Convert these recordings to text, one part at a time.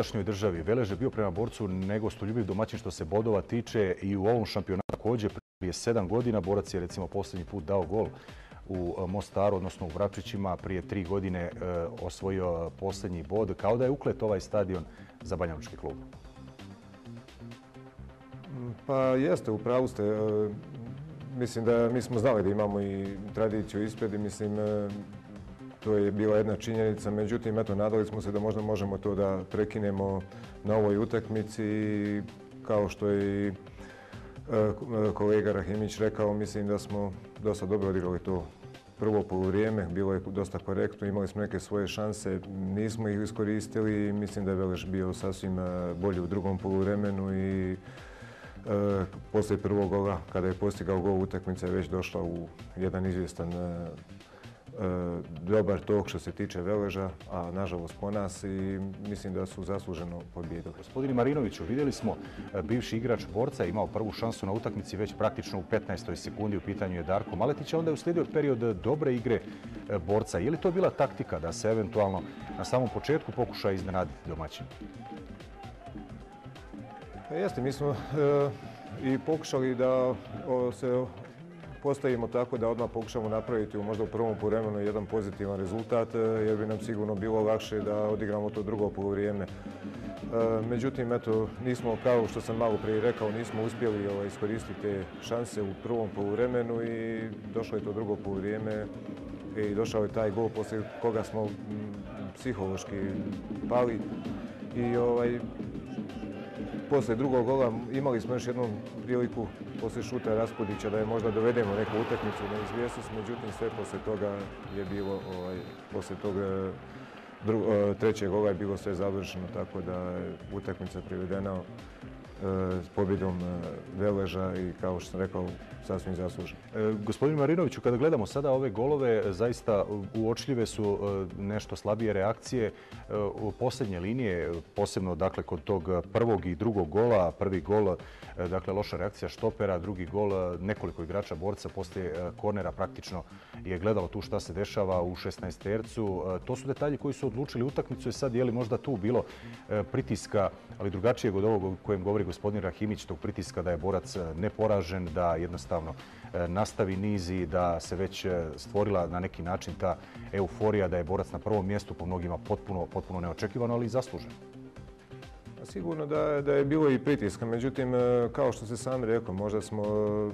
nekadašnjoj državi Velež je bio prema Borcu negostoljubiv domaćin što se bodova tiče i u ovom šampionatu također prije 7 godina. Borac je recimo posljednji put dao gol u Mostaru, odnosno u Vrapčićima, prije 3 godine osvojio posljednji bod. Kao da je uklet ovaj stadion za banjalučki klub. Pa jeste, u pravu ste. Mislim da mi smo znali da imamo i tradiciju ispred i mislim to je bila jedna činjenica. Međutim, eto, nadali smo se da možda možemo to da prekinemo na ovoj utakmici. Kao što je i kolega Rahimić rekao, mislim da smo dosta dobro odigrali to prvo poluvrijeme. Bilo je dosta korektno, imali smo neke svoje šanse, nismo ih iskoristili i mislim da je Velež bio sasvim bolji u drugom poluvremenu i poslije prvog gola, kada je postigao gol, utakmica je već došla u jedan izvjestan dobar tok što se tiče Veleža, a nažalost po nas, i mislim da su zasluženo pobijedili. Gospodine Marinoviću, vidjeli smo bivši igrač Borca imao prvu šansu na utakmici već praktično u 15. sekundi, u pitanju je Darko Maletić, a onda je uslijedio period dobre igre Borca. Je li to bila taktika da se eventualno na samom početku pokuša iznenaditi domaćin? Jeste, mi smo i pokušali da se postavimo tako da odmah pokušamo napraviti možda u prvom poluvremenu jedan pozitivan rezultat, jer bi nam sigurno bilo lakše da odigramo to drugo poluvrijeme. Međutim, eto, nismo, kao što sam malo prije rekao, nismo uspjeli iskoristiti te šanse u prvom poluvremenu i došlo je to drugo poluvrijeme i došao je taj gol poslije koga smo psihološki pali. I poslije drugog gola imali smo još jednu priliku poslije šuta Raspudića da je možda dovedemo neku utakmicu na izvjesnost, međutim sve poslije toga je bilo, poslije tog trećeg gola je bilo sve završeno, tako da je utakmica privedena s pobjedom Veleža i, kao što sam rekao, sasvim zasluženo. Gospodin Marinoviću, kada gledamo sada ove golove, zaista uočljive su nešto slabije reakcije u posljednje linije, posebno dakle kod tog prvog i drugog gola. Prvi gol, dakle loša reakcija štopera, drugi gol nekoliko igrača Borca poslije kornera praktično je gledalo tu šta se dešava u 16-tercu. To su detalji koji su odlučili utakmicu i sad je li možda tu bilo pritiska, ali drugačijeg od ovog o kojem govori gospodin Rahimić, tog pritiska da je Borac neporažen, da jednostavno nastavi niz i da se već stvorila na neki način ta euforija da je Borac na prvom mjestu, po mnogima potpuno neočekivano, ali i zasluženo. Sigurno da je bilo i pritiska, međutim, kao što ste sami rekao, možda smo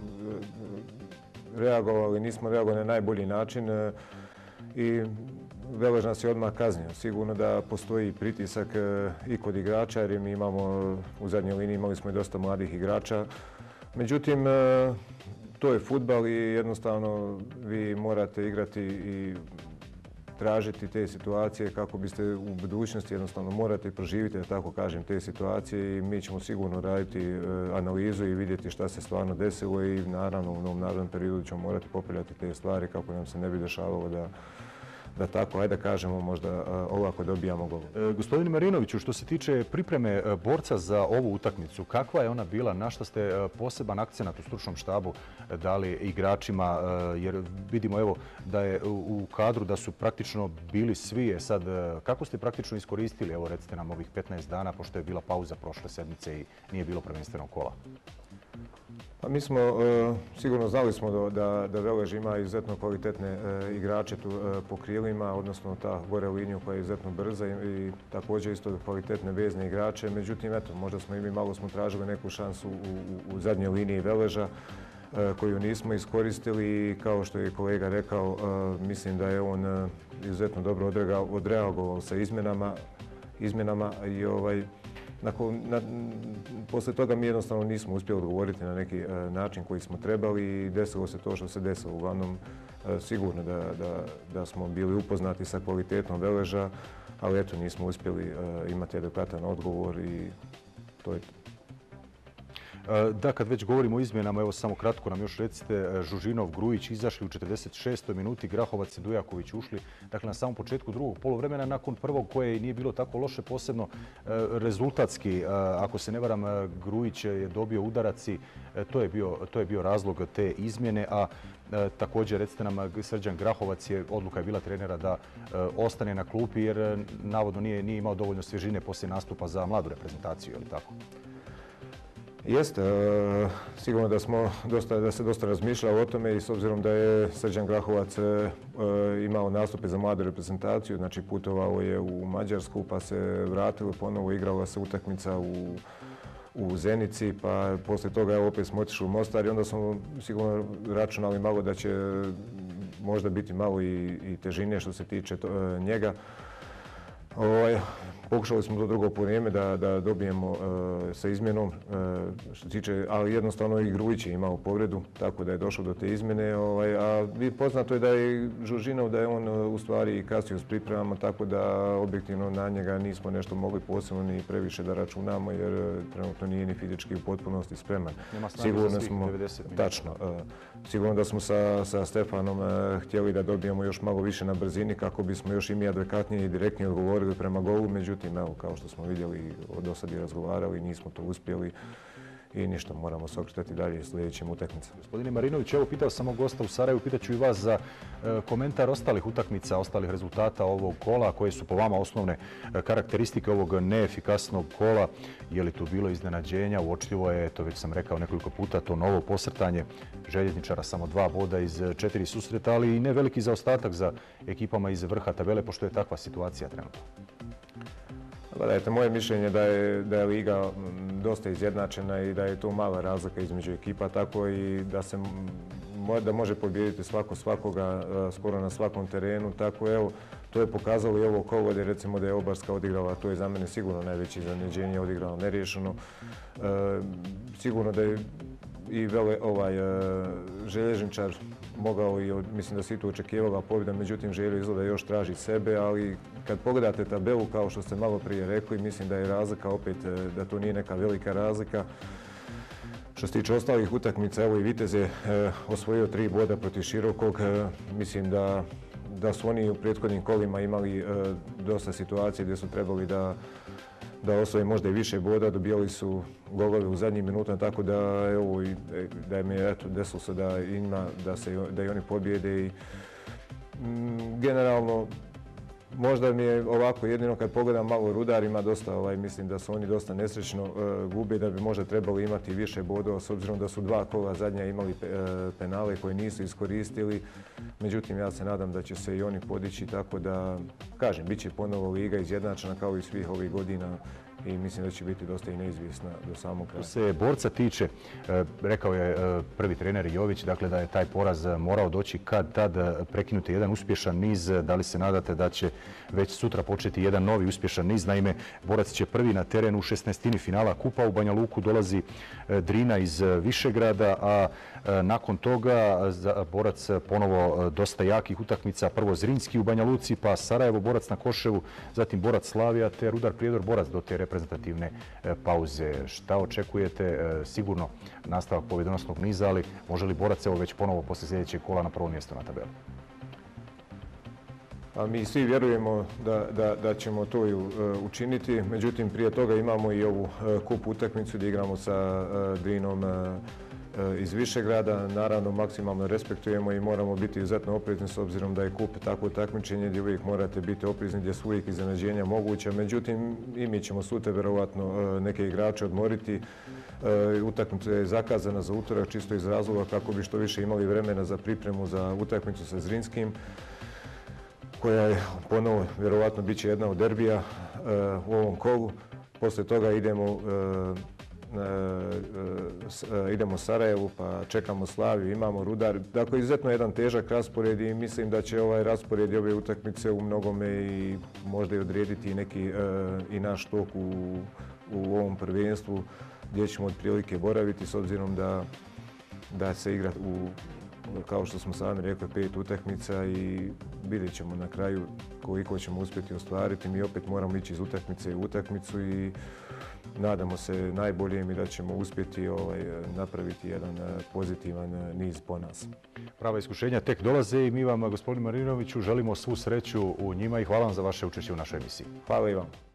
reagovali, nismo reagovali na najbolji način i Velež nas je odmah kaznio. Sigurno da postoji pritisak i kod igrača, jer mi imamo u zadnjoj liniji imali smo i dosta mladih igrača. Međutim, to je fudbal i jednostavno vi morate igrati i tražiti te situacije kako biste u budućnosti jednostavno morate proživjeti, da tako kažem, te situacije i mi ćemo sigurno raditi analizu i vidjeti šta se stvarno desilo i naravno u novom narednom periodu ćemo morati popravljati te stvari kako nam se ne bi dešavalo da tako, ajde da kažemo, možda ovako dobijamo gol. Gospodine Marinoviću, što se tiče pripreme Borca za ovu utakmicu, kakva je ona bila? Na što ste poseban akcenat u stručnom štabu dali igračima? Jer vidimo evo da je u kadru da su praktično bili svi. Sad, kako ste praktično iskoristili, evo recite nam, ovih 15 dana, pošto je bila pauza prošle sedmice i nije bilo prvenstvenog kola? Pa mi smo, sigurno znali smo da Velež ima izuzetno kvalitetne igrače tu po krilima, odnosno ta gore liniju koja je izuzetno brza i također isto kvalitetne vezne igrače. Međutim, eto, možda smo i mi malo smo tražili neku šansu u zadnjoj liniji Veleža koju nismo iskoristili i kao što je kolega rekao, mislim da je on izuzetno dobro odreagovao sa izmjenama i poslije toga mi jednostavno nismo uspjeli odgovoriti na neki način koji smo trebali i desilo se to što se desilo. Uglavnom, sigurno da smo bili upoznati sa kvalitetom Veleža, ali eto, nismo uspjeli imati adekvatan odgovor i to je to. Da, kad već govorimo o izmjenama, evo samo kratko nam još recite, Žužinov, Grujić izašli u 46. minuti, Grahovac i Dujaković ušli. Dakle, na samom početku drugog poluvremena, nakon prvog koje nije bilo tako loše, posebno rezultatski. Ako se ne varam, Grujić je dobio udarac i to je bio razlog te izmjene, a također recite nam, Srđan Grahovac odluka je bila trenera da ostane na klupi jer navodno nije imao dovoljno svježine poslije nastupa za mladu reprezentaciju, je li tako? Jeste, sigurno da se dosta razmišljalo o tome i s obzirom da je Srđan Grahovac imao nastupe za mladu reprezentaciju, znači putovao je u Mađarsku pa se vratilo ponovo, igrala se utakmica u Zenici, pa poslije toga opet smo otišli u Mostar i onda smo sigurno računali malo da će možda biti malo i težine što se tiče njega. Pokušali smo do drugo vrijeme da dobijemo sa izmjenom, ali jednostavno i Grujić je imao povredu, tako da je došlo do te izmjene. A poznato je da je Žužinov, da je on u stvari kasnio s pripremama, tako da objektivno na njega nismo nešto mogli posebno ni previše da računamo, jer trenutno nije ni fizički u potpunosti spreman. Nema snage za svih 90 minuta. Tačno. Sigurno da smo sa Stefanom htjeli da dobijemo još malo više na brzini kako bismo još i mi adekvatnije i direktnije odgovorili prema golu. Međutim, evo, kao što smo vidjeli, do sad i razgovarali, nismo to uspjeli i ništa, moramo se okretati dalje sljedećim utakmicama. Gospodine Marinović, evo pitao sam gosta u Sarajevu, pitaću i vas za komentar ostalih utakmica, ostalih rezultata ovog kola, koje su po vama osnovne karakteristike ovog neefikasnog kola. Je li tu bilo iznenađenja? Uočljivo je, to već sam rekao nekoliko puta, to novo posrtanje željezničara, samo 2 boda iz 4 susreta, ali i ne veliki zaostatak za ekipama iz vrha tabele, pošto je takva situacija trenutno. Gledajte, moje mišljenje da je liga dosta izjednačena i da je to mala razlika između ekipa, tako i da može pobijediti svako svakoga skoro na svakom terenu. Tako evo, to je pokazalo i ovo kolo gdje recimo da je Obarska odigrala, to je za mene sigurno najveće iznenađenje, odigrala neriješeno. Sigurno da je i željezničar mogao i mislim da se i tu očekivala pobjeda, međutim Željo izgleda još traži sebe, ali kad pogledate tabelu, kao što ste malo prije rekli, mislim da je razlika opet, da to nije neka velika razlika. Što se tiče ostalih utakmica, evo i Vitez je osvojio 3 boda protiv Širokog. Mislim da su oni u prethodnim kolima imali dosta situacije gdje su trebali da osvoje možda i više boda, dobijali su golove u zadnjim minutama, tako da evo da mi je desilo se da i oni pobjede i generalno možda mi je ovako jedino kad pogledam malo Rudar ima dosta, mislim da su oni dosta nesrećno gube, da bi možda trebali imati više bodova s obzirom da su 2 kola zadnja imali penale koje nisu iskoristili. Međutim, ja se nadam da će se i oni podići, tako da, kažem, bit će ponovo liga izjednačena kao i svih ovih godina i mislim da će biti dosta i neizvjesna do samog kraja. Što se borca tiče, rekao je prvi trener Jović, dakle da je taj poraz morao doći kad tad prekinuti jedan uspješan niz. Da li se nadate da će već sutra početi jedan novi uspješan niz? Naime, borac će prvi na terenu u 16. finala kupa. U Banja Luku dolazi Drina iz Višegrada, a nakon toga borac ponovo dosta jakih utakmica. Prvo Zrinski u Banja Luci, pa Sarajevo, borac na Koševu, zatim borac Slavija, te Rudar Prijedor, borac do te reprezentativne pauze. Šta očekujete? Sigurno nastavak pobjedonosnog niza, ali može li borac evo već ponovo poslije sljedećeg kola na prvo mjesto na tabeli? A mi svi vjerujemo da ćemo to i učiniti, međutim prije toga imamo i ovu kup utakmicu gdje igramo sa Drinom iz Višegrada. Naravno, maksimalno respektujemo i moramo biti izuzetno oprezni s obzirom da je kup takvo takmičenje gdje uvijek morate biti oprezni, gdje su uvijek iznenađenja moguća. Međutim, i mi ćemo sutra vjerovatno neke igrače odmoriti. Utakmica je zakazana za utorak čisto iz razloga kako bi što više imali vremena za pripremu za utakmicu sa Zrinskim, koja je ponovo vjerovatno bit će jedna od derbija u ovom kolu. Poslije toga idemo Sarajevu, pa čekamo Slaviju, imamo Rudar. Dakle, izuzetno jedan težak raspored i mislim da će ovaj raspored i ove utakmice u mnogome i možda i odrediti neki i naš tok u ovom prvenstvu gdje ćemo otprilike boraviti s obzirom da se igra kao što smo sami rekli, 5 utakmica i vidjet ćemo na kraju koliko ćemo uspjeti ostvariti. Mi opet moramo ići iz utakmice u utakmicu i nadamo se najboljem i da ćemo uspjeti napraviti jedan pozitivan niz po nas. Prava iskušenja tek dolaze i mi vam, gospodine Marinoviću, želimo svu sreću u njima i hvala vam za vaše učešće u našoj emisiji. Hvala i vam.